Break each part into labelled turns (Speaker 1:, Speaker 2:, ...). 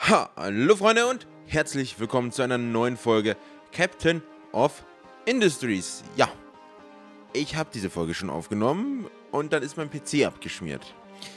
Speaker 1: Hallo Freunde und herzlich willkommen zu einer neuen Folge Captain of Industries. Ja, ich habe diese Folge schon aufgenommen und dann ist mein PC abgeschmiert.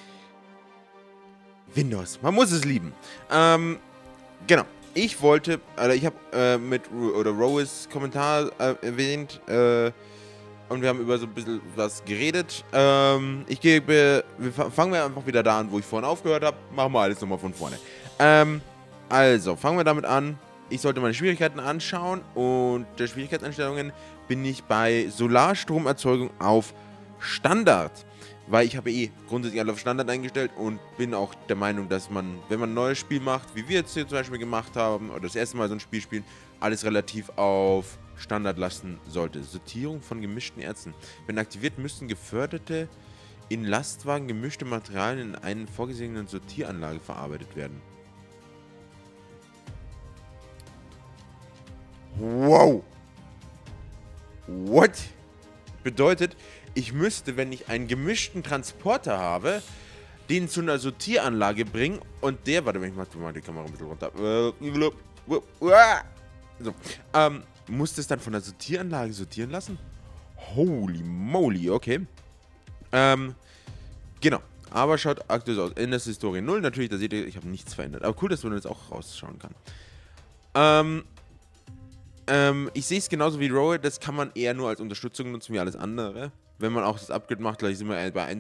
Speaker 1: Windows, man muss es lieben. Genau. Ich wollte, ich habe mit Roes Kommentar erwähnt und wir haben über so ein bisschen was geredet. Fangen wir einfach wieder da an, wo ich vorhin aufgehört habe. Machen wir alles nochmal von vorne. Also, fangen wir damit an. Ich sollte meine Schwierigkeiten anschauen und der Schwierigkeitseinstellungen bin ich bei Solarstromerzeugung auf Standard. Weil ich habe grundsätzlich alle auf Standard eingestellt und bin auch der Meinung, dass man, wenn man ein neues Spiel macht, wie wir jetzt hier zum Beispiel gemacht haben, oder das erste Mal so ein Spiel spielen, alles relativ auf Standard lassen sollte. Sortierung von gemischten Erzen. Wenn aktiviert, müssten geförderte, in Lastwagen gemischte Materialien in einer vorgesehenen Sortieranlage verarbeitet werden. Wow! What? Bedeutet, ich müsste, wenn ich einen gemischten Transporter habe, den zu einer Sortieranlage bringen und der, warte, ich mach mal die Kamera ein bisschen runter. So, muss das dann von der Sortieranlage sortieren lassen? Holy moly, okay. Genau. Aber schaut aktuell so aus. In der Historie 0, natürlich, da seht ihr, ich habe nichts verändert. Aber cool, dass man jetzt auch rausschauen kann. Ich sehe es genauso wie Roe, das kann man eher nur als Unterstützung nutzen wie alles andere. Wenn man auch das Upgrade macht, gleich sind wir bei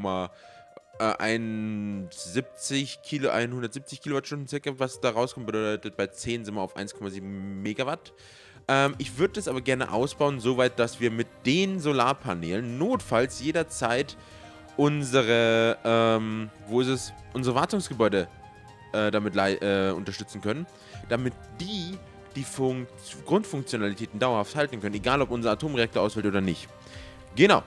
Speaker 1: 1,71 Kilo, 170 Kilowattstunden circa, was da rauskommt, bedeutet bei 10 sind wir auf 1,7 Megawatt. Ich würde das aber gerne ausbauen, soweit, dass wir mit den Solarpanelen notfalls jederzeit unsere, unsere Wartungsgebäude damit unterstützen können, damit die Grundfunktionalitäten dauerhaft halten können, egal ob unser Atomreaktor ausfällt oder nicht. Genau.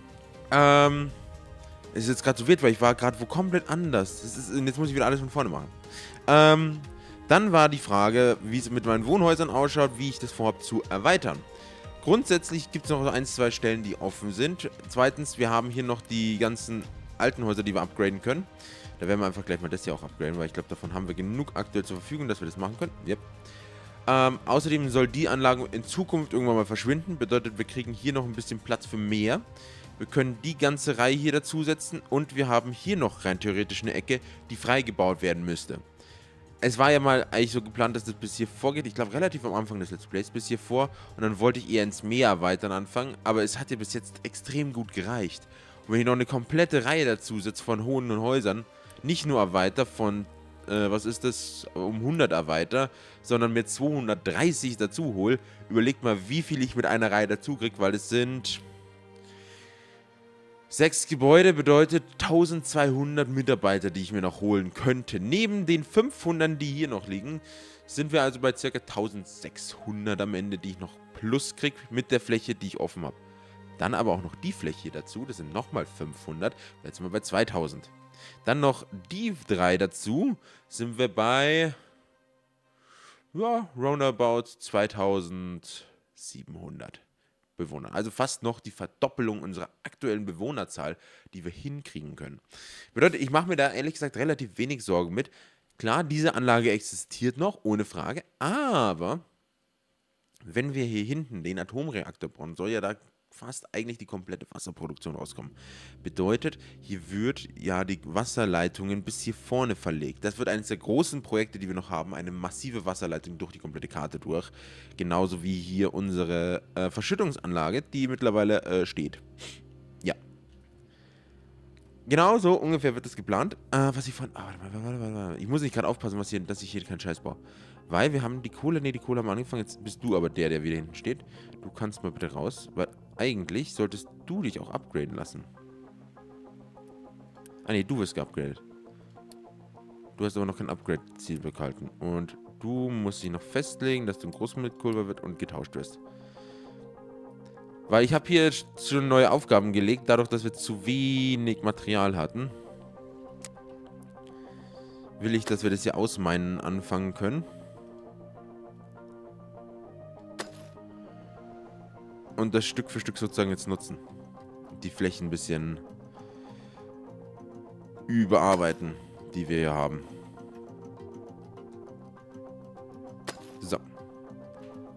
Speaker 1: Es ist jetzt gerade so wild, weil ich war gerade wo komplett anders. Jetzt muss ich wieder alles von vorne machen. Dann war die Frage, wie es mit meinen Wohnhäusern ausschaut, wie ich das vorhabe zu erweitern. Grundsätzlich gibt es noch so 1, 2 Stellen, die offen sind. Zweitens, wir haben hier noch die ganzen alten Häuser, die wir upgraden können. Da werden wir einfach gleich mal das hier auch upgraden, weil ich glaube, davon haben wir genug aktuell zur Verfügung, dass wir das machen können. Yep. Außerdem soll die Anlage in Zukunft irgendwann mal verschwinden. Bedeutet, wir kriegen hier noch ein bisschen Platz für mehr. Wir können die ganze Reihe hier dazusetzen und wir haben hier noch rein theoretisch eine Ecke, die frei gebaut werden müsste. Es war ja mal eigentlich so geplant, dass das bis hier vorgeht. Ich glaube, relativ am Anfang des Let's Plays bis hier vor. Und dann wollte ich eher ins Meer erweitern anfangen. Aber es hat ja bis jetzt extrem gut gereicht. Und wenn ich noch eine komplette Reihe dazu setze von Hohen und Häusern, nicht nur Erweiter von was ist das, um 100 Erweiter, sondern mit 230 dazu hole, überlegt mal, wie viel ich mit einer Reihe dazu kriege, weil es sind 6 Gebäude, bedeutet 1200 Mitarbeiter, die ich mir noch holen könnte. Neben den 500, die hier noch liegen, sind wir also bei ca. 1600 am Ende, die ich noch plus kriege mit der Fläche, die ich offen habe. Dann aber auch noch die Fläche hier dazu, das sind nochmal 500, jetzt sind wir bei 2000. Dann noch die 3 dazu, sind wir bei, ja, roundabout 2700 Bewohner. Also fast noch die Verdoppelung unserer aktuellen Bewohnerzahl, die wir hinkriegen können. Bedeutet, ich mache mir da ehrlich gesagt relativ wenig Sorgen mit. Klar, diese Anlage existiert noch, ohne Frage, aber wenn wir hier hinten den Atomreaktor bauen, soll ja da fast eigentlich die komplette Wasserproduktion rauskommen. Bedeutet, hier wird ja die Wasserleitungen bis hier vorne verlegt. Das wird eines der großen Projekte, die wir noch haben, eine massive Wasserleitung durch die komplette Karte durch. Genauso wie hier unsere Verschüttungsanlage, die mittlerweile steht. Ja. Genau so ungefähr wird das geplant. Was ich von... warte. Ich muss nicht gerade aufpassen, dass ich hier keinen Scheiß baue. Weil wir haben die Kohle, die Kohle haben wir angefangen, jetzt bist du aber der wieder hinten steht. Du kannst mal bitte raus, weil eigentlich solltest du dich auch upgraden lassen. Ah ne, du wirst geupgradet. Du hast aber noch kein Upgrade-Ziel behalten. Und du musst dich noch festlegen, dass du ein Großmitpulver wird und getauscht wirst. Weil ich habe hier schon neue Aufgaben gelegt, dadurch, dass wir zu wenig Material hatten. Will ich, dass wir das hier ausmeinen anfangen können. Und das Stück für Stück sozusagen jetzt nutzen. Die Flächen ein bisschen überarbeiten, die wir hier haben.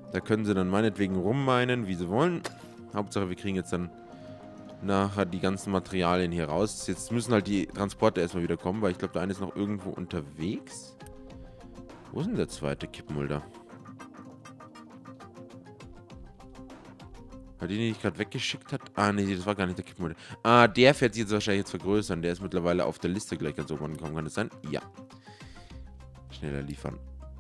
Speaker 1: Da können sie dann meinetwegen rummeinen, wie sie wollen. Hauptsache, wir kriegen jetzt dann nachher die ganzen Materialien hier raus. Jetzt müssen halt die Transporte erstmal wieder kommen, weil ich glaube, der eine ist noch irgendwo unterwegs. Wo ist denn der zweite Kippmulder? Hat den ich gerade weggeschickt hat? Ah, nee, das war gar nicht der Kippmulder. Ah, der fährt sich jetzt wahrscheinlich jetzt vergrößern. Der ist mittlerweile auf der Liste gleich ganz oben angekommen. Kann das sein? Ja. Schneller liefern.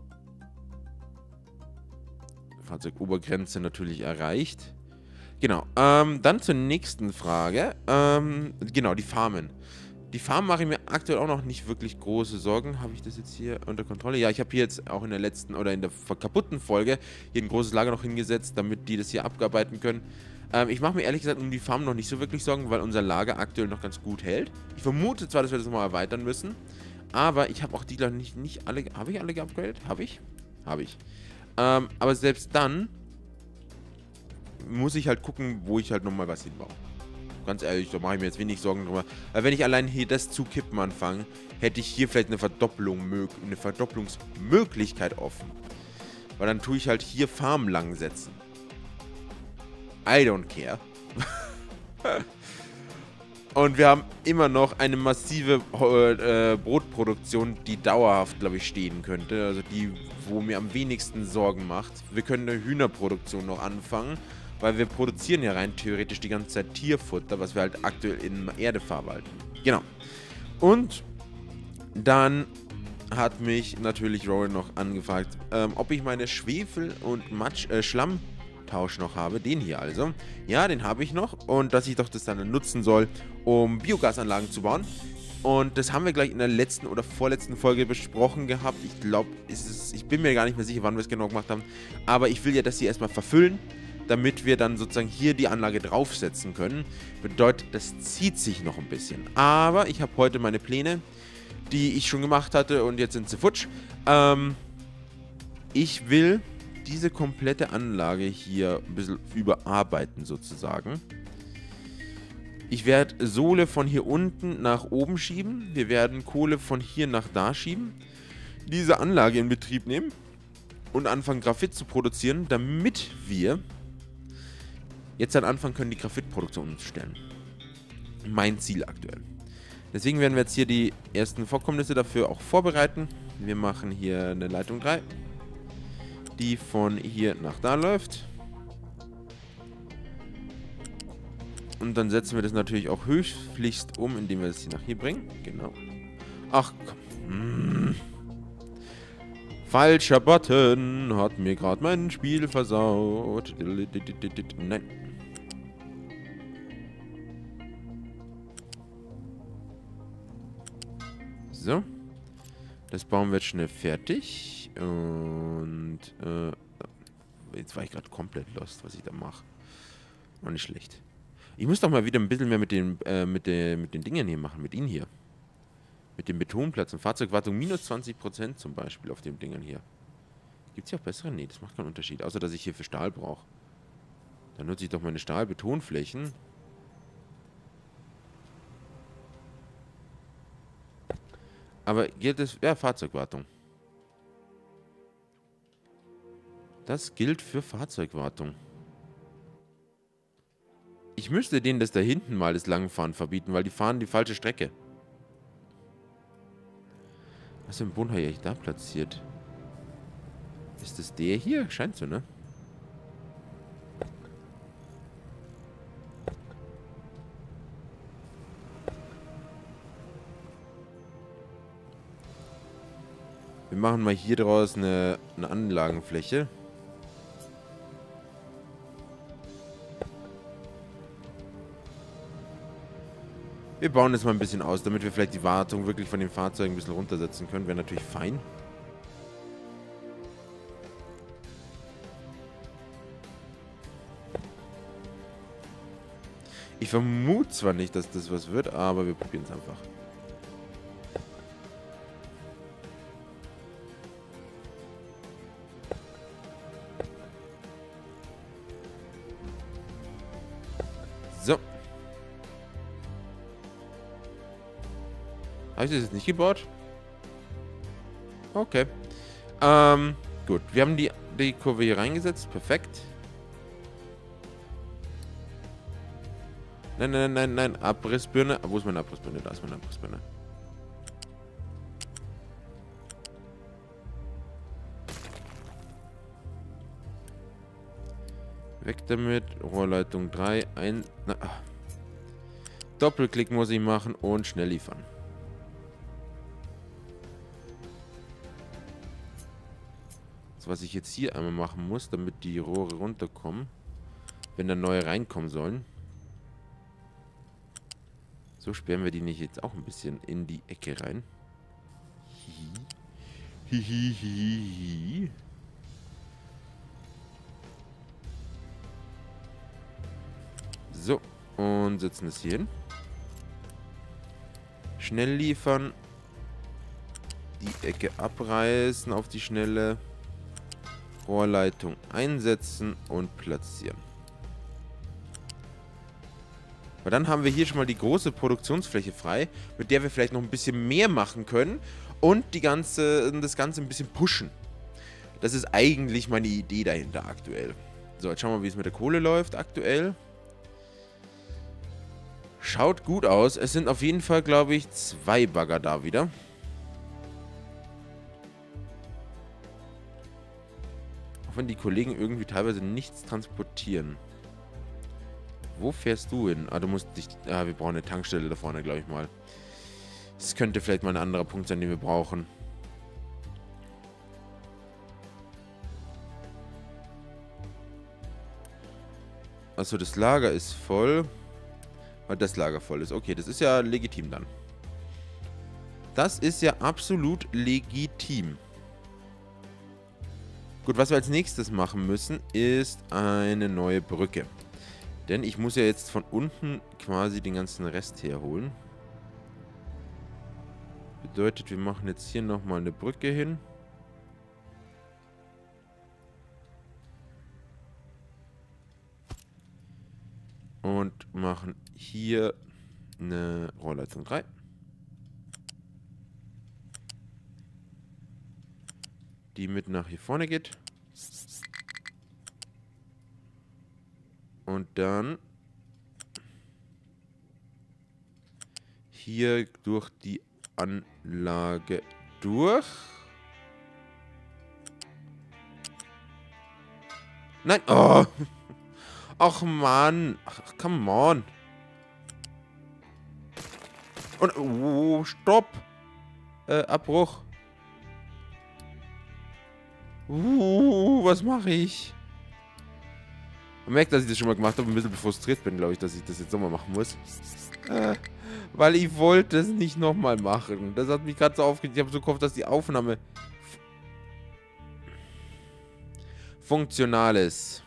Speaker 1: Fahrzeugobergrenze natürlich erreicht. Genau. Dann zur nächsten Frage. Genau, die Farmen. Die Farmen mache ich mir aktuell auch noch nicht wirklich große Sorgen. Habe ich das jetzt hier unter Kontrolle? Ja, ich habe hier jetzt auch in der letzten oder in der kaputten Folge hier ein großes Lager noch hingesetzt, damit die das hier abarbeiten können. Ich mache mir ehrlich gesagt um die Farmen noch nicht so wirklich Sorgen, weil unser Lager aktuell noch ganz gut hält. Ich vermute zwar, dass wir das nochmal erweitern müssen, aber ich habe auch die noch nicht alle... Habe ich alle geupgradet? Habe ich? Habe ich. Aber selbst dann muss ich halt gucken, wo ich halt nochmal was hinbaue. Ganz ehrlich, da mache ich mir jetzt wenig Sorgen drüber. Weil wenn ich allein hier das zu kippen anfange, hätte ich hier vielleicht eine Verdopplungsmöglichkeit offen. Weil dann tue ich halt hier Farmen lang setzen. I don't care. Und wir haben immer noch eine massive Brotproduktion, die dauerhaft, glaube ich, stehen könnte. Also die, wo mir am wenigsten Sorgen macht. Wir können eine Hühnerproduktion noch anfangen, weil wir produzieren ja rein theoretisch die ganze Zeit Tierfutter, was wir halt aktuell in Erde verwalten. Genau. Und dann hat mich natürlich Rowan noch angefragt, ob ich meine Schwefel- und Schlammtausch noch habe. Den hier also. Ja, den habe ich noch. Und dass ich doch das dann nutzen soll, um Biogasanlagen zu bauen. Und das haben wir gleich in der letzten oder vorletzten Folge besprochen gehabt. Ich glaube, ich bin mir gar nicht mehr sicher, wann wir es genau gemacht haben. Aber ich will ja das hier erstmal verfüllen, damit wir dann sozusagen hier die Anlage draufsetzen können. Bedeutet, das zieht sich noch ein bisschen. Aber ich habe heute meine Pläne, die ich schon gemacht hatte und jetzt sind sie futsch. Ich will diese komplette Anlage hier ein bisschen überarbeiten sozusagen. Ich werde Sohle von hier unten nach oben schieben. Wir werden Kohle von hier nach da schieben. Diese Anlage in Betrieb nehmen und anfangen Graphit zu produzieren, damit wir jetzt dann anfangen können, die Graphitproduktion umzustellen. Mein Ziel aktuell. Deswegen werden wir jetzt hier die ersten Vorkommnisse dafür auch vorbereiten. Wir machen hier eine Leitung 3, die von hier nach da läuft. Und dann setzen wir das natürlich auch höchstlichst um, indem wir das hier nach hier bringen. Genau. Ach komm. Falscher Button hat mir gerade mein Spiel versaut. Nein. So. Das bauen wir jetzt schnell fertig. Und, jetzt war ich gerade komplett lost, was ich da mache. War nicht schlecht. Ich muss doch mal wieder ein bisschen mehr mit den Dingen hier machen, mit ihnen hier. Mit dem Betonplatz und Fahrzeugwartung minus 20% zum Beispiel auf den Dingen hier. Gibt es hier auch bessere? Nee, das macht keinen Unterschied. Außer, dass ich hier für Stahl brauche. Dann nutze ich doch meine Stahlbetonflächen. Aber gilt es... Ja, Fahrzeugwartung. Das gilt für Fahrzeugwartung. Ich müsste denen das da hinten mal das Langfahren verbieten, weil die fahren die falsche Strecke. Was für ein Boden habe ich da platziert? Ist das der hier? Scheint so, ne? Wir machen mal hier draus eine Anlagenfläche. Wir bauen das mal ein bisschen aus, damit wir vielleicht die Wartung wirklich von den Fahrzeugen ein bisschen runtersetzen können. Wäre natürlich fein. Ich vermute zwar nicht, dass das was wird, aber wir probieren es einfach. So. Habe ich das jetzt nicht gebaut? Okay. Gut. Wir haben die die Kurve hier reingesetzt. Perfekt. Nein, nein, nein, nein. Abrissbirne. Wo ist meine Abrissbirne? Da ist meine Abrissbirne. Weg damit. Rohrleitung 3. Doppelklick muss ich machen und schnell liefern. Das, was ich jetzt hier einmal machen muss, damit die Rohre runterkommen, wenn da neue reinkommen sollen. So sperren wir die nicht jetzt auch ein bisschen in die Ecke rein. Hihihihi. So, und setzen es hier hin. Schnell liefern. Die Ecke abreißen auf die Schnelle. Rohrleitung einsetzen und platzieren. Weil dann haben wir hier schon mal die große Produktionsfläche frei, mit der wir vielleicht noch ein bisschen mehr machen können und das Ganze ein bisschen pushen. Das ist eigentlich meine Idee dahinter aktuell. So, jetzt schauen wir mal, wie es mit der Kohle läuft aktuell. Schaut gut aus. Es sind auf jeden Fall, glaube ich, 2 Bagger da wieder. Auch wenn die Kollegen irgendwie teilweise nichts transportieren. Wo fährst du hin? Ah, du musst dich... Ah, wir brauchen eine Tankstelle da vorne, glaube ich mal. Das könnte vielleicht mal ein anderer Punkt sein, den wir brauchen. Achso, das Lager ist voll. Weil das Lager voll ist. Okay, das ist ja legitim dann. Das ist ja absolut legitim. Gut, was wir als nächstes machen müssen, ist eine neue Brücke. Denn ich muss ja jetzt von unten quasi den ganzen Rest herholen. Bedeutet, wir machen jetzt hier nochmal eine Brücke hin. Und machen hier eine Rohrleitung 3. Die mit nach hier vorne geht. Und dann hier durch die Anlage durch. Nein, oh! Ach Mann, ach, come on. Und, oh, stopp. Abbruch. Was mache ich? Man merkt, dass ich das schon mal gemacht habe, ein bisschen frustriert bin, glaube ich, dass ich das jetzt nochmal machen muss. Weil ich wollte es nicht nochmal machen. Das hat mich gerade so aufgeregt. Ich habe so gehofft, dass die Aufnahme funktional ist.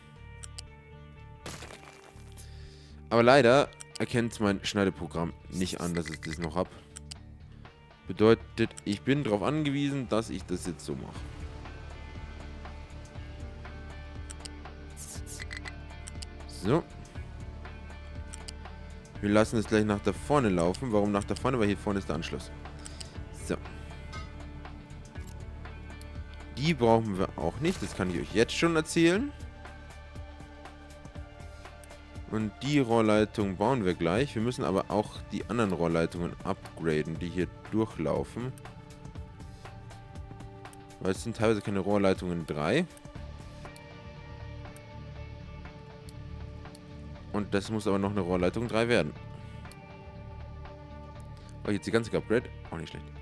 Speaker 1: Aber leider erkennt mein Schneideprogramm nicht an, dass ich das noch habe. Bedeutet, ich bin darauf angewiesen, dass ich das jetzt so mache. So. Wir lassen es gleich nach da vorne laufen. Warum nach da vorne? Weil hier vorne ist der Anschluss. So. Die brauchen wir auch nicht. Das kann ich euch jetzt schon erzählen. Und die Rohrleitung bauen wir gleich. Wir müssen aber auch die anderen Rohrleitungen upgraden, die hier durchlaufen. Weil es sind teilweise keine Rohrleitungen 3. Und das muss aber noch eine Rohrleitung 3 werden. Oh, jetzt die ganze Upgrade. Auch nicht schlecht.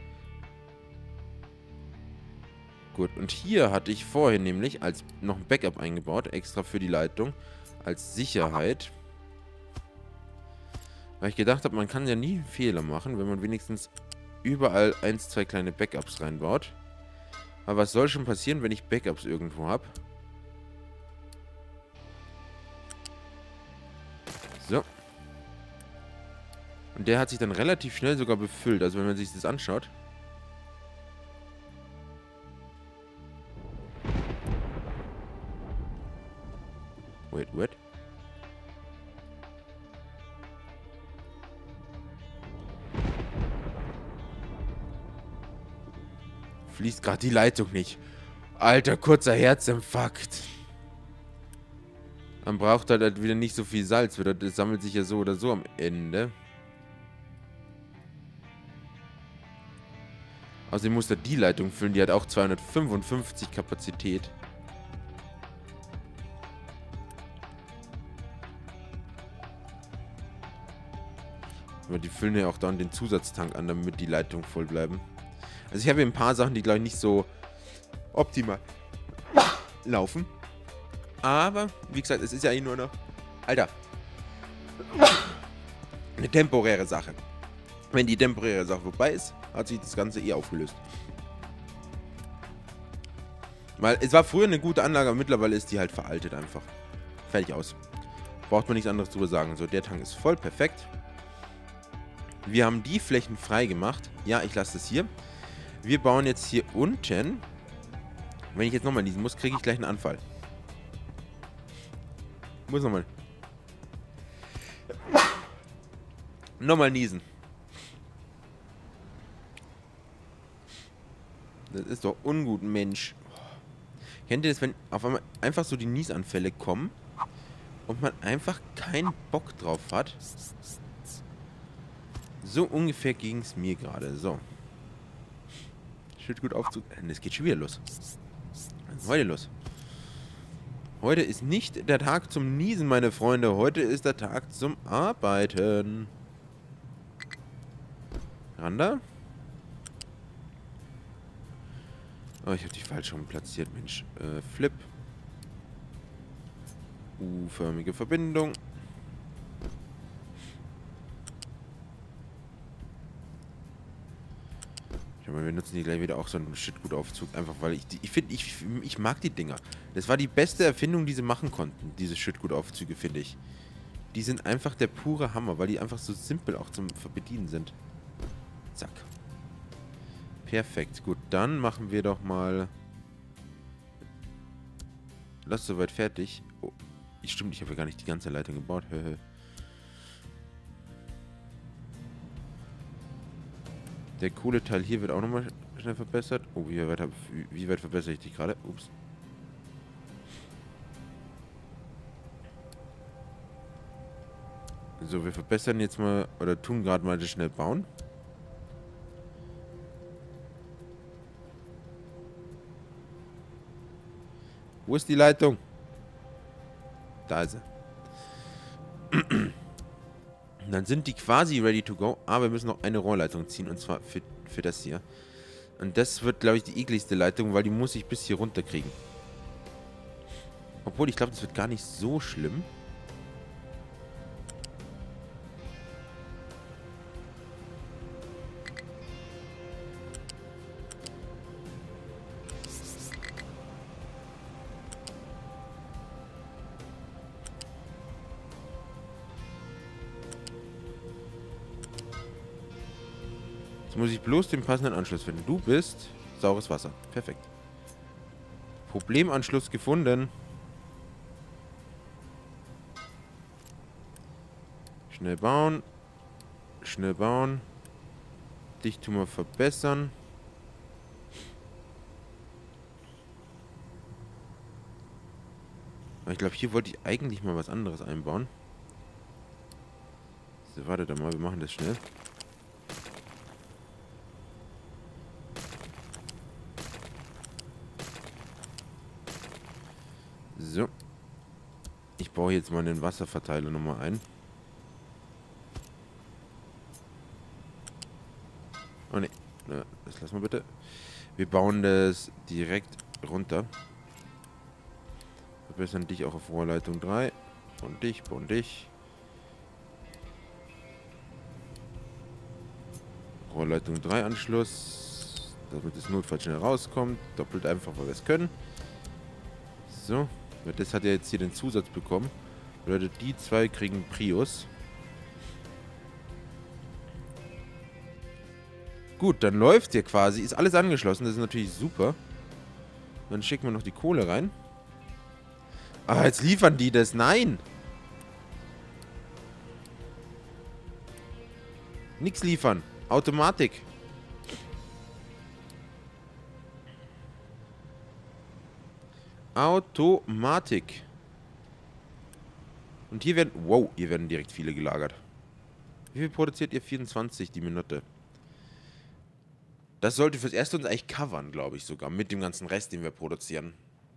Speaker 1: Gut, und hier hatte ich vorhin nämlich als noch ein Backup eingebaut, extra für die Leitung, als Sicherheit. Weil ich gedacht habe, man kann ja nie Fehler machen, wenn man wenigstens überall 1, 2 kleine Backups reinbaut. Aber was soll schon passieren, wenn ich Backups irgendwo habe? So. Und der hat sich dann relativ schnell sogar befüllt. Also wenn man sich das anschaut. Wait. Fließt gerade die Leitung nicht. Alter, kurzer Herzinfarkt. Man braucht halt wieder nicht so viel Salz. Das sammelt sich ja so oder so am Ende. Außerdem muss er die Leitung füllen. Die hat auch 255 Kapazität. Aber die füllen ja auch dann den Zusatztank an, damit die Leitungen voll bleiben. Also ich habe hier ein paar Sachen, die, glaube ich, nicht so optimal laufen. Aber, wie gesagt, es ist ja eigentlich nur noch... Alter. Eine temporäre Sache. Wenn die temporäre Sache vorbei ist, hat sich das Ganze eh aufgelöst. Weil es war früher eine gute Anlage, aber mittlerweile ist die halt veraltet einfach. Fertig aus. Braucht man nichts anderes drüber sagen. So, der Tank ist voll, perfekt. Wir haben die Flächen frei gemacht. Ja, ich lasse das hier. Wir bauen jetzt hier unten. Wenn ich jetzt nochmal niesen muss, kriege ich gleich einen Anfall. Muss nochmal. Nochmal niesen. Das ist doch ungut, Mensch. Kennt ihr das, wenn auf einmal einfach so die Niesanfälle kommen und man einfach keinen Bock drauf hat? So ungefähr ging es mir gerade. So. Schütt gut Aufzug. Es geht schon wieder los. Was ist heute los? Heute ist nicht der Tag zum Niesen, meine Freunde. Heute ist der Tag zum Arbeiten. Randa? Oh, ich habe die falsch rum platziert, Mensch. Flip. U-förmige Verbindung. Wir nutzen die gleich wieder auch so einen Schüttgutaufzug. Einfach weil ich mag die Dinger. Das war die beste Erfindung, die sie machen konnten. Diese Schüttgutaufzüge, finde ich. Die sind einfach der pure Hammer, weil die einfach so simpel auch zum Bedienen sind. Zack. Perfekt. Gut, dann machen wir doch mal... Lass soweit fertig. Oh, stimmt, ich habe ja gar nicht die ganze Leitung gebaut. Der coole Teil hier wird auch nochmal schnell verbessert. Oh, wie weit verbessere ich die gerade? Ups. So, wir verbessern jetzt mal, oder tun gerade mal das schnell bauen. Wo ist die Leitung? Da ist sie. Dann sind die quasi ready to go, aber wir müssen noch eine Rohrleitung ziehen, und zwar für das hier. Und das wird, glaube ich, die ekligste Leitung, weil die muss ich bis hier runter kriegen. Obwohl, ich glaube, das wird gar nicht so schlimm. Jetzt muss ich bloß den passenden Anschluss finden. Du bist saures Wasser. Perfekt. Problemanschluss gefunden. Schnell bauen. Schnell bauen. Dich tun wir verbessern. Aber ich glaube, hier wollte ich eigentlich mal was anderes einbauen. So, wartet mal, wir machen das schnell. So. Ich baue jetzt mal den Wasserverteiler nochmal ein. Oh ne, das lassen wir bitte. Wir bauen das direkt runter. Verbessern dich auch auf Rohrleitung 3. Und dich, und dich. Rohrleitung 3 Anschluss. Damit das notfalls schnell rauskommt. Doppelt einfach, weil wir es können. So. Das hat ja jetzt hier den Zusatz bekommen. Bedeutet, die zwei kriegen Prius. Gut, dann läuft hier quasi. Ist alles angeschlossen. Das ist natürlich super. Dann schicken wir noch die Kohle rein. Ah, jetzt liefern die das. Nein! Nix liefern. Automatik. Automatik. Und hier werden... Wow, hier werden direkt viele gelagert. Wie viel produziert ihr? 24 die Minute. Das sollte fürs Erste uns eigentlich covern, glaube ich sogar. Mit dem ganzen Rest, den wir produzieren.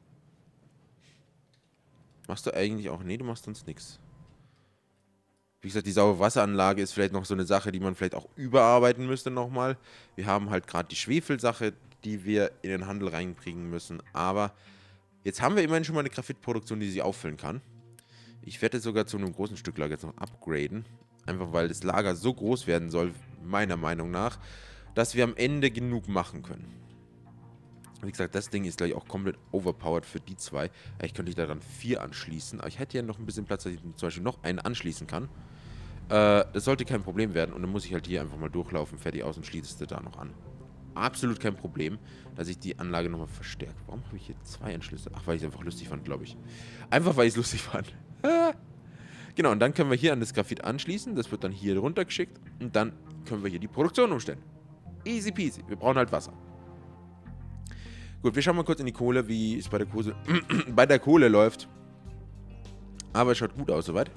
Speaker 1: Machst du eigentlich auch... Nee, du machst sonst nichts. Wie gesagt, die saubere Wasseranlage ist vielleicht noch so eine Sache, die man vielleicht auch überarbeiten müsste nochmal. Wir haben halt gerade die Schwefelsache, die wir in den Handel reinkriegen müssen. Aber jetzt haben wir immerhin schon mal eine Graphitproduktion, die sie auffüllen kann. Ich werde sogar zu einem großen Stück Lager jetzt noch upgraden. Einfach weil das Lager so groß werden soll, meiner Meinung nach, dass wir am Ende genug machen können. Wie gesagt, das Ding ist gleich auch komplett overpowered für die zwei. Eigentlich könnte ich daran 4 anschließen, aber ich hätte ja noch ein bisschen Platz, dass ich zum Beispiel noch einen anschließen kann. Das sollte kein Problem werden und dann muss ich halt hier einfach mal durchlaufen, fertig aus und schließest du da noch an. Absolut kein Problem, dass ich die Anlage nochmal verstärke. Warum habe ich hier 2 Anschlüsse? Ach, weil ich es einfach lustig fand, glaube ich. Einfach, weil ich es lustig fand. Genau, und dann können wir hier an das Graphit anschließen. Das wird dann hier runtergeschickt und dann können wir hier die Produktion umstellen. Easy peasy. Wir brauchen halt Wasser. Gut, wir schauen mal kurz in die Kohle, wie es bei der bei der Kohle läuft. Aber es schaut gut aus soweit.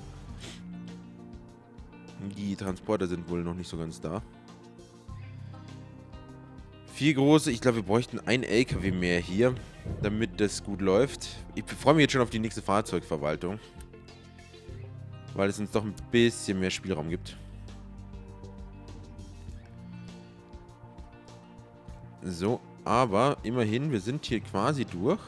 Speaker 1: Die Transporter sind wohl noch nicht so ganz da. 4 große. Ich glaube, wir bräuchten ein LKW mehr hier, damit das gut läuft. Ich freue mich jetzt schon auf die nächste Fahrzeugverwaltung. Weil es uns doch ein bisschen mehr Spielraum gibt. So, aber immerhin, wir sind hier quasi durch.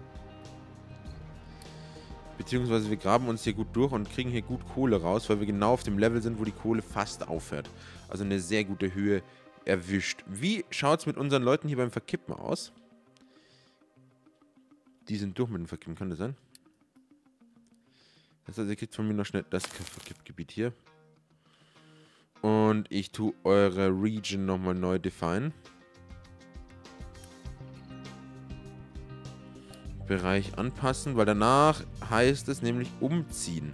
Speaker 1: Beziehungsweise wir graben uns hier gut durch und kriegen hier gut Kohle raus, weil wir genau auf dem Level sind, wo die Kohle fast aufhört. Also eine sehr gute Höhe erwischt. Wie schaut es mit unseren Leuten hier beim Verkippen aus? Die sind durch mit dem Verkippen, kann das sein? Das heißt, ihr kriegt von mir noch schnell das Verkippgebiet hier. Und ich tue eure Region nochmal neu define. Bereich anpassen, weil danach heißt es nämlich umziehen.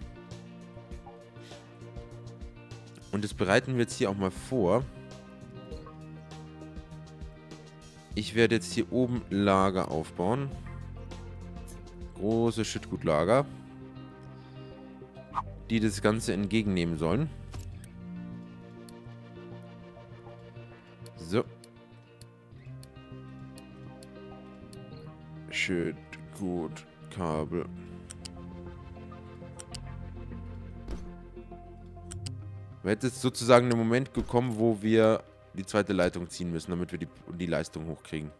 Speaker 1: Und das bereiten wir jetzt hier auch mal vor. Ich werde jetzt hier oben Lager aufbauen. Große Schüttgutlager, die das Ganze entgegennehmen sollen. So. Schüttgutkabel. Wir hätten jetzt sozusagen einen Moment gekommen, wo wir die zweite Leitung ziehen müssen, damit wir die Leistung hochkriegen.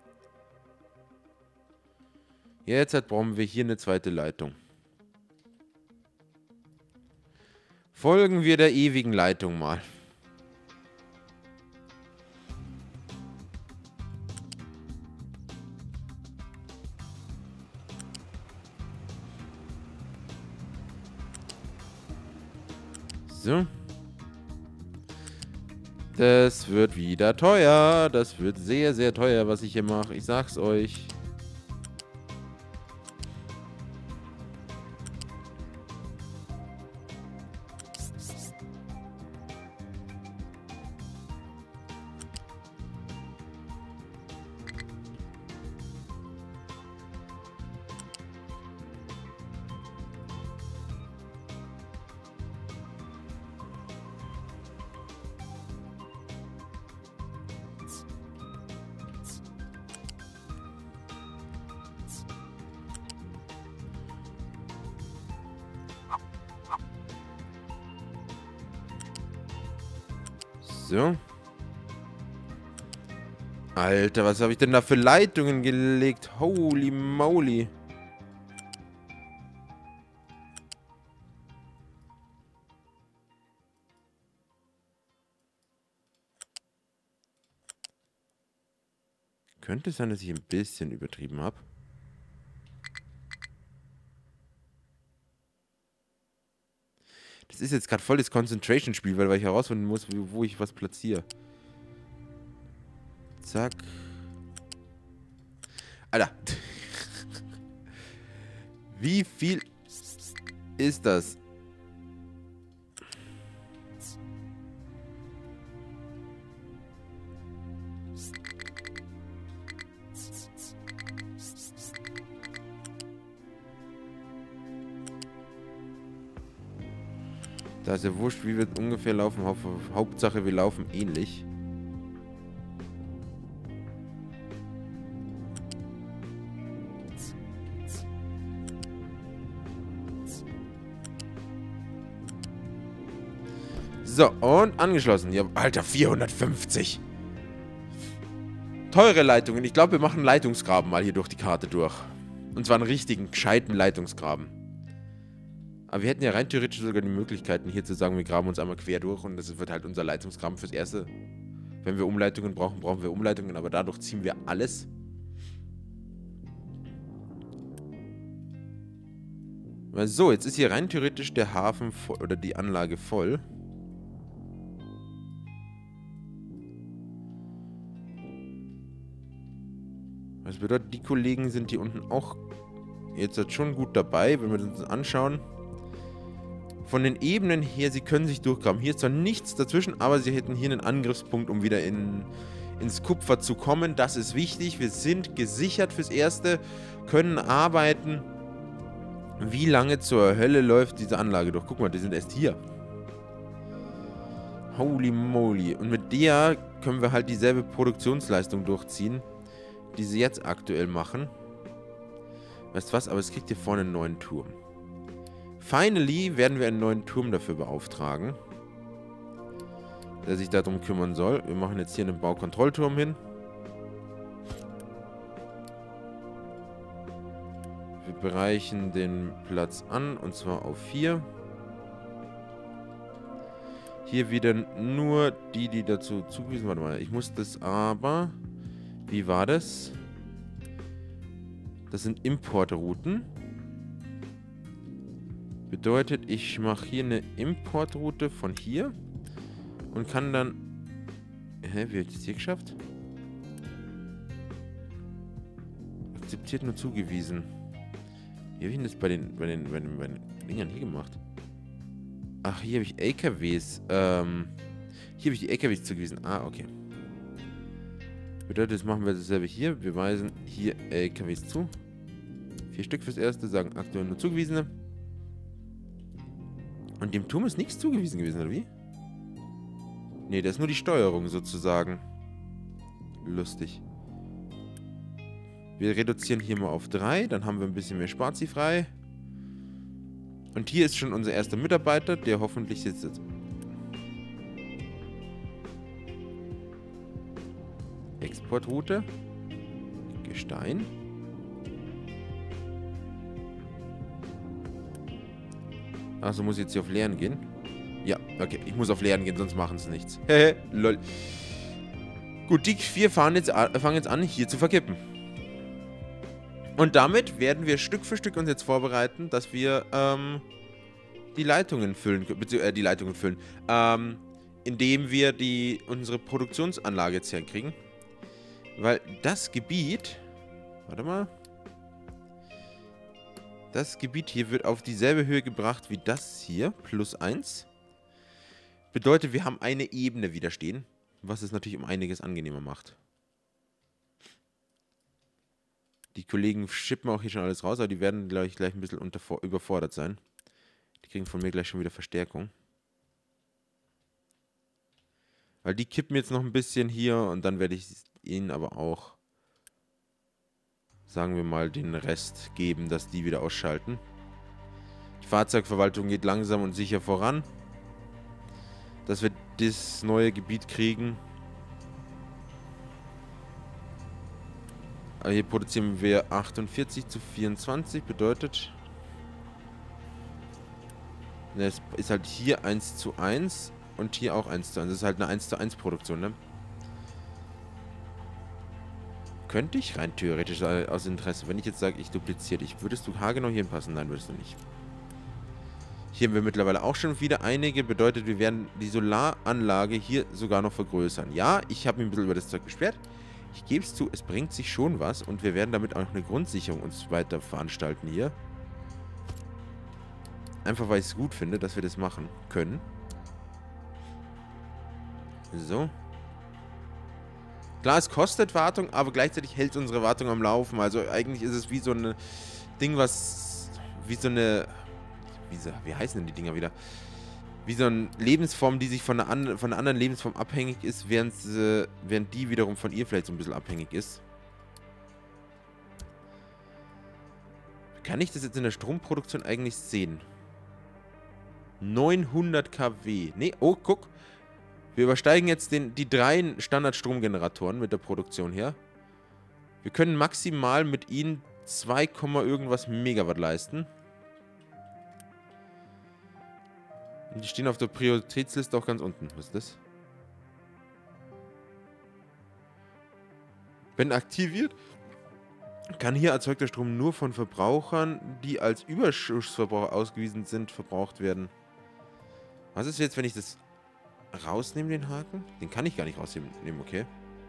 Speaker 1: Jetzt brauchen wir hier eine zweite Leitung. Folgen wir der ewigen Leitung mal. So. Das wird wieder teuer. Das wird sehr, sehr teuer, was ich hier mache. Ich sag's euch. So. Alter, was habe ich denn da für Leitungen gelegt? Holy moly. Könnte es sein, dass ich ein bisschen übertrieben habe? Das ist jetzt gerade voll das Concentration-Spiel, weil ich herausfinden muss, wo ich was platziere. Zack. Alter. Wie viel ist das? Da ist ja wurscht, wie wir ungefähr laufen. Hauptsache, wir laufen ähnlich. So, und angeschlossen. Ja, Alter, 450. Teure Leitungen. Ich glaube, wir machen einen Leitungsgraben mal hier durch die Karte durch. Und zwar einen richtigen, gescheiten Leitungsgraben. Aber wir hätten ja rein theoretisch sogar die Möglichkeiten, hier zu sagen, wir graben uns einmal quer durch und das wird halt unser Leitungsgraben fürs Erste. Wenn wir Umleitungen brauchen, brauchen wir Umleitungen, aber dadurch ziehen wir alles. So, jetzt ist hier rein theoretisch der Hafen voll, oder die Anlage voll. Das bedeutet, die Kollegen sind hier unten auch jetzt schon gut dabei, wenn wir uns das anschauen. Von den Ebenen her, sie können sich durchgraben. Hier ist zwar nichts dazwischen, aber sie hätten hier einen Angriffspunkt, um wieder ins Kupfer zu kommen. Das ist wichtig. Wir sind gesichert fürs Erste, können arbeiten. Wie lange zur Hölle läuft diese Anlage durch? Guck mal, die sind erst hier. Holy moly. Und mit der können wir halt dieselbe Produktionsleistung durchziehen, die sie jetzt aktuell machen. Weißt du was? Aber es kriegt hier vorne einen neuen Turm. Finally werden wir einen neuen Turm dafür beauftragen, der sich darum kümmern soll. Wir machen jetzt hier einen Baukontrollturm hin. Wir bereichen den Platz an, und zwar auf 4. Hier wieder nur die dazu zugewiesen. Warte mal, ich muss das aber... Wie war das? Das sind Importrouten. Bedeutet, ich mache hier eine Importroute von hier und kann dann... Hä, wie habe ich das hier geschafft? Akzeptiert nur zugewiesen. Wie habe ich denn das bei den Dingern hier gemacht? Ach, hier habe ich LKWs. Hier habe ich die LKWs zugewiesen. Ah, okay. Bedeutet, das machen wir dasselbe hier. Wir weisen hier LKWs zu. 4 Stück fürs Erste, sagen aktuell nur zugewiesene. Und dem Turm ist nichts zugewiesen gewesen, oder wie? Ne, das ist nur die Steuerung sozusagen. Lustig. Wir reduzieren hier mal auf 3, dann haben wir ein bisschen mehr Spazi frei. Und hier ist schon unser erster Mitarbeiter, der hoffentlich jetzt... Exportroute. Gestein. Achso, muss ich jetzt hier auf Leeren gehen? Ja, okay. Ich muss auf Leeren gehen, sonst machen sie nichts. Hehe, lol. Gut, die 4 fangen jetzt an, hier zu verkippen. Und damit werden wir Stück für Stück uns jetzt vorbereiten, dass wir die Leitungen füllen, indem wir unsere Produktionsanlage jetzt herkriegen. Weil das Gebiet, warte mal, das Gebiet hier wird auf dieselbe Höhe gebracht wie das hier, +1. Bedeutet, wir haben eine Ebene wieder stehen, was es natürlich um einiges angenehmer macht. Die Kollegen schippen auch hier schon alles raus, aber die werden gleich ein bisschen überfordert sein. Die kriegen von mir gleich schon wieder Verstärkung. Weil die kippen jetzt noch ein bisschen hier und dann werde ich ihnen aber auch, sagen wir mal, den Rest geben, dass die wieder ausschalten. Die Fahrzeugverwaltung geht langsam und sicher voran, dass wir das neue Gebiet kriegen. Also hier produzieren wir 48 zu 24, bedeutet, es ist halt hier 1:1 und hier auch 1:1. Das ist halt eine 1:1 Produktion, ne? Könnte ich rein theoretisch aus Interesse, wenn ich jetzt sage, ich dupliziere dich, würdest du haargenau hier hinpassen? Nein, würdest du nicht. Hier haben wir mittlerweile auch schon wieder einige, bedeutet, wir werden die Solaranlage hier sogar noch vergrößern. Ja, ich habe mich ein bisschen über das Zeug beschwert. Ich gebe es zu, es bringt sich schon was und wir werden damit auch eine Grundsicherung uns weiter veranstalten hier. Einfach, weil ich es gut finde, dass wir das machen können. So. Klar, es kostet Wartung, aber gleichzeitig hält unsere Wartung am Laufen. Also eigentlich ist es wie so ein Ding, was... Wie heißen denn die Dinger wieder? wie so eine Lebensform, die sich von einer anderen Lebensform abhängig ist, während die wiederum von ihr vielleicht so ein bisschen abhängig ist. Kann ich das jetzt in der Stromproduktion eigentlich sehen? 900 kW. Nee, oh, guck. Wir übersteigen jetzt die 3 Standardstromgeneratoren mit der Produktion her. Wir können maximal mit ihnen 2, irgendwas Megawatt leisten. Und die stehen auf der Prioritätsliste auch ganz unten. Was ist das? Wenn aktiviert, kann hier erzeugter Strom nur von Verbrauchern, die als Überschussverbraucher ausgewiesen sind, verbraucht werden. Was ist jetzt, wenn ich das rausnehme, den Haken? Den kann ich gar nicht rausnehmen, okay.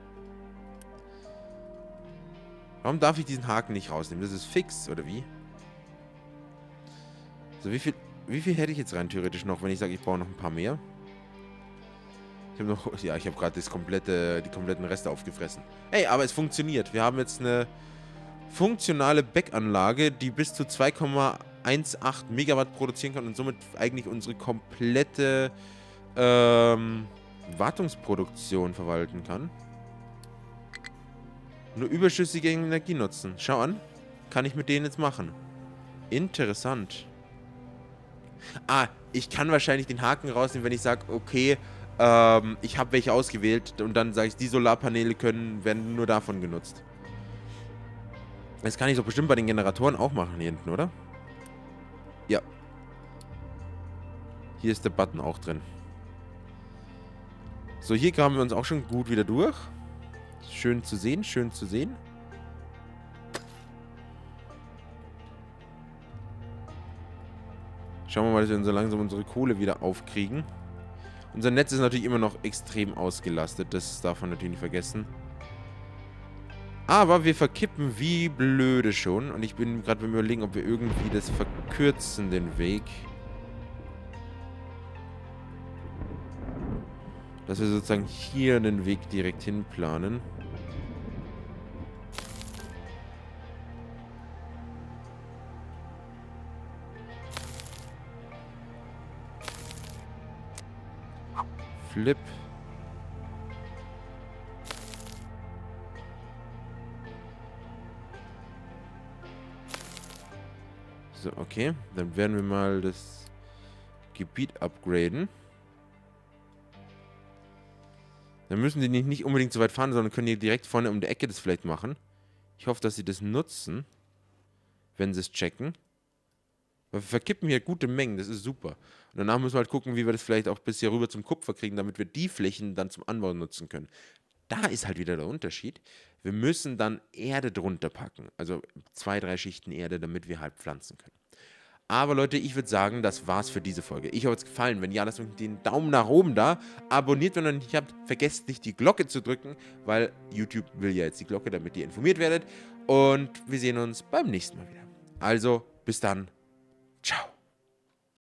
Speaker 1: Warum darf ich diesen Haken nicht rausnehmen? Das ist fix, oder wie? So, wie viel hätte ich jetzt rein theoretisch noch, wenn ich sage, ich brauche noch ein paar mehr? Ich habe noch... Ja, ich habe gerade die kompletten Reste aufgefressen. Ey, aber es funktioniert. Wir haben jetzt eine funktionale Backanlage, die bis zu 2,18 Megawatt produzieren kann und somit eigentlich unsere komplette Wartungsproduktion verwalten kann. Nur überschüssige Energie nutzen. Schau an. Kann ich mit denen jetzt machen. Interessant. Ah, ich kann wahrscheinlich den Haken rausnehmen, wenn ich sage, okay, ich habe welche ausgewählt und dann sage ich, die Solarpaneele werden nur davon genutzt. Das kann ich doch bestimmt bei den Generatoren auch machen hier hinten, oder? Ja. Hier ist der Button auch drin. So, hier graben wir uns auch schon gut wieder durch. Schön zu sehen, schön zu sehen. Schauen wir mal, dass wir so langsam unsere Kohle wieder aufkriegen. Unser Netz ist natürlich immer noch extrem ausgelastet. Das darf man natürlich nicht vergessen. Aber wir verkippen wie blöde schon. Und ich bin gerade beim Überlegen, ob wir irgendwie das verkürzen, den Weg. Dass wir sozusagen hier den Weg direkt hinplanen. Flip. So, okay. Dann werden wir mal das Gebiet upgraden. Dann müssen die nicht unbedingt so weit fahren, sondern können die direkt vorne um die Ecke das vielleicht machen. Ich hoffe, dass sie das nutzen, wenn sie es checken. Weil wir verkippen hier gute Mengen, das ist super. Und danach müssen wir halt gucken, wie wir das vielleicht auch bis hier rüber zum Kupfer kriegen, damit wir die Flächen dann zum Anbau nutzen können. Da ist halt wieder der Unterschied. Wir müssen dann Erde drunter packen. Also 2, 3 Schichten Erde, damit wir halt pflanzen können. Aber Leute, ich würde sagen, das war's für diese Folge. Ich hoffe, es gefallen. Wenn ja, lasst uns den Daumen nach oben da. Abonniert, wenn ihr noch nicht habt. Vergesst nicht, die Glocke zu drücken, weil YouTube will ja jetzt die Glocke, damit ihr informiert werdet. Und wir sehen uns beim nächsten Mal wieder. Also, bis dann. Ciao.